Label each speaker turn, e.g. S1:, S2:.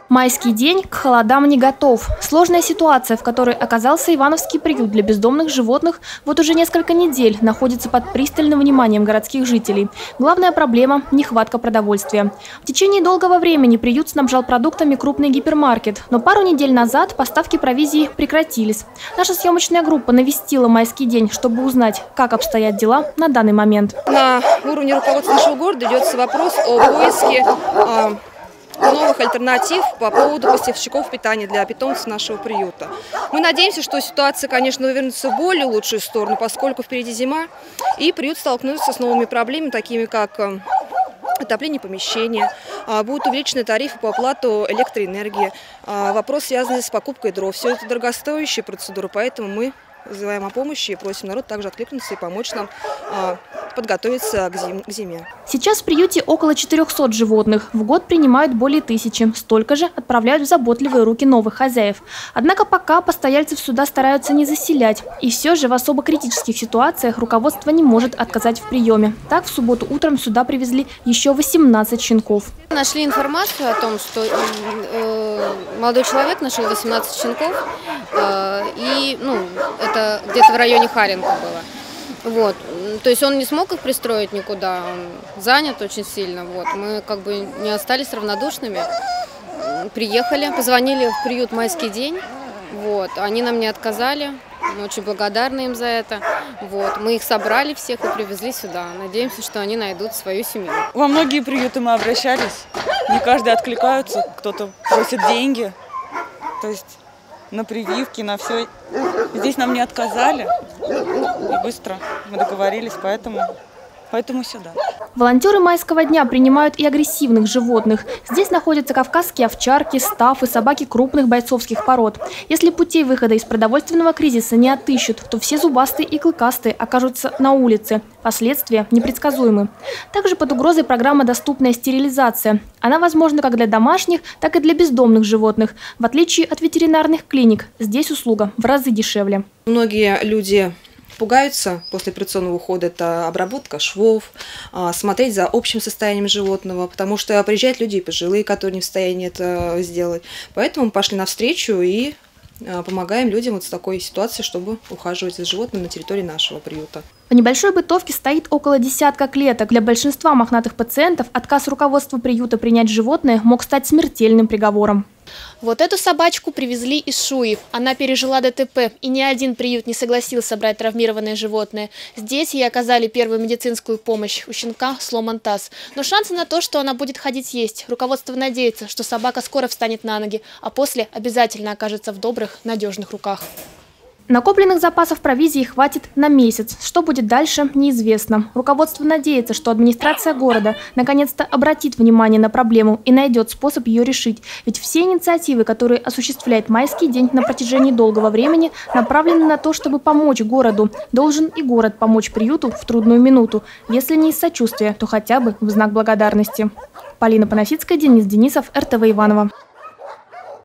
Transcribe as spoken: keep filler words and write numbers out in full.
S1: Майский день к холодам не готов. Сложная ситуация, в которой оказался Ивановский приют для бездомных животных, вот уже несколько недель находится под пристальным вниманием городских жителей. Главная проблема – нехватка продовольствия. В течение долгого времени приют снабжал продуктами крупный гипермаркет, но пару недель назад поставки провизии прекратились. Наша съемочная группа навестила Майский день, чтобы узнать, как обстоят дела на данный момент.
S2: На уровне руководства нашего города идется вопрос о поиске э, новых альтернатив по поводу поставщиков питания для питомцев нашего приюта. Мы надеемся, что ситуация, конечно, вернется в более лучшую сторону, поскольку впереди зима, и приют столкнется с новыми проблемами, такими как э, отопление помещения, будут увеличены тарифы по оплату электроэнергии, вопрос, связанный с покупкой дров. Все это дорогостоящие процедуры, поэтому мы вызываем о помощи и просим народ также откликнуться и помочь нам а, подготовиться к, зим, к зиме.
S1: Сейчас в приюте около четырёхсот животных. В год принимают более тысячи. Столько же отправляют в заботливые руки новых хозяев. Однако пока постояльцев сюда стараются не заселять. И все же в особо критических ситуациях руководство не может отказать в приеме. Так, в субботу утром сюда привезли еще восемнадцать щенков.
S3: Нашли информацию о том, что э, молодой человек нашел восемнадцать щенков. Э, и, ну, это где-то в районе Харенко было. Вот. То есть он не смог их пристроить никуда, он занят очень сильно. Вот. Мы как бы не остались равнодушными. Приехали, позвонили в приют «Майский день». Вот. Они нам не отказали. Мы очень благодарны им за это. Вот. Мы их собрали всех и привезли сюда. Надеемся, что они найдут свою семью.
S4: Во многие приюты мы обращались. Не каждый откликаются, кто-то просит деньги. То есть на прививки, на все. Здесь нам не отказали. И быстро мы договорились, поэтому, поэтому сюда.
S1: Волонтеры Майского дня принимают и агрессивных животных. Здесь находятся кавказские овчарки, стафы, собаки крупных бойцовских пород. Если путей выхода из продовольственного кризиса не отыщут, то все зубастые и клыкастые окажутся на улице. Последствия непредсказуемы. Также под угрозой программа «Доступная стерилизация». Она возможна как для домашних, так и для бездомных животных. В отличие от ветеринарных клиник, здесь услуга в разы дешевле.
S2: Многие люди пугаются после операционного ухода, это обработка швов, смотреть за общим состоянием животного, потому что приезжают люди пожилые, которые не в состоянии это сделать. Поэтому мы пошли навстречу и помогаем людям вот с такой ситуацией, чтобы ухаживать за животным на территории нашего приюта.
S1: В небольшой бытовке стоит около десятка клеток. Для большинства мохнатых пациентов отказ руководства приюта принять животное мог стать смертельным приговором.
S5: Вот эту собачку привезли из Шуев. Она пережила ДТП, и ни один приют не согласился брать травмированное животное. Здесь ей оказали первую медицинскую помощь. У щенка сломан таз. Но шансы на то, что она будет ходить есть. Руководство надеется, что собака скоро встанет на ноги, а после обязательно окажется в добрых, надежных руках.
S1: Накопленных запасов провизии хватит на месяц. Что будет дальше, неизвестно. Руководство надеется, что администрация города наконец-то обратит внимание на проблему и найдет способ ее решить. Ведь все инициативы, которые осуществляет Майский день на протяжении долгого времени, направлены на то, чтобы помочь городу. Должен и город помочь приюту в трудную минуту. Если не из сочувствия, то хотя бы в знак благодарности. Полина Панасицкая, Денис Денисов, эр тэ вэ Иваново.